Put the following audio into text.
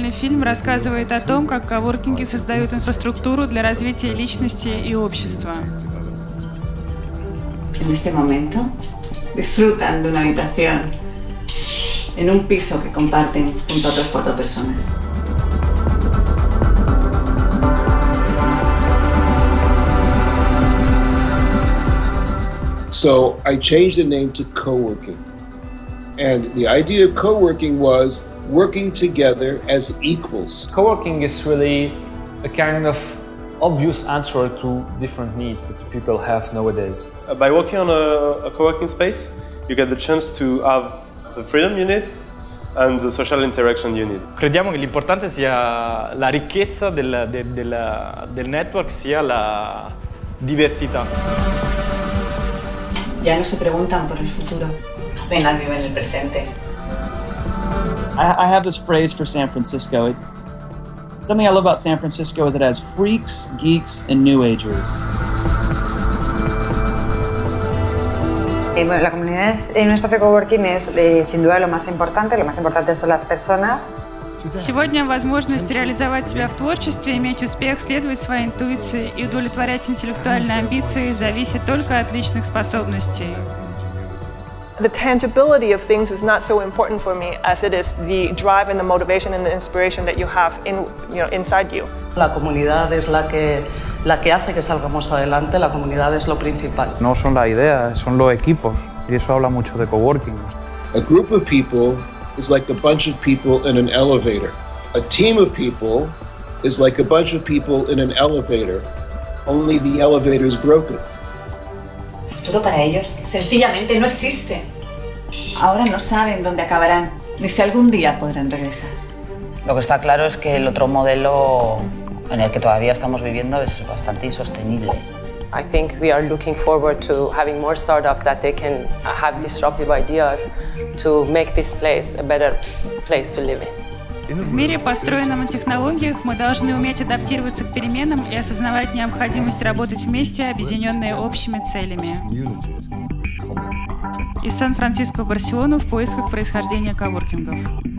документальный фильм рассказывает о том, как коворкинги создают инфраструктуру для развития личности и общества. En este momento disfrutan de una habitación en un piso que comparten junto a otras 4 personas. So I changed the name to co-working. And the idea of co-working was working together as equals. Co-working is really a kind of obvious answer to different needs that people have nowadays. By working on a co-working space, you get the chance to have the freedom you need and the social interaction you need. Crediamo che l'importante sia la ricchezza del network, sia la diversità. Ya no se preguntan por el futuro, apenas viven el presente. I have this phrase for San Francisco. Something I love about San Francisco is it has freaks, geeks, and new agers. Bueno, la comunidad en un espacio coworking es sin duda lo más importante son las personas. Сегодня возможность реализовать себя в творчестве, иметь успех, следовать своей интуиции и удовлетворять интеллектуальные амбиции зависит только от личных способностей. The tangibility of things is not so important for me as it is the drive and the motivation and the inspiration that you have inside you. La comunidad es la que hace que salgamos adelante, la comunidad es lo principal. No son las ideas, son los equipos, y eso habla mucho de coworking. A group of people is like a bunch of people in an elevator. A team of people is like a bunch of people in an elevator, only the elevator is broken. El futuro para ellos sencillamente no existe. Ahora no saben dónde acabarán, ni si algún día podrán regresar. Lo que está claro es que el otro modelo en el que todavía estamos viviendo es bastante insostenible. I think we are looking forward to having more startups that they can have disruptive ideas to make this place a better place to live in. В мире, построенном на технологиях, мы должны уметь адаптироваться к переменам и осознавать необходимость работать вместе, объединенные общими целями. Из Сан-Франциско в Барселону в поисках происхождения коворкингов.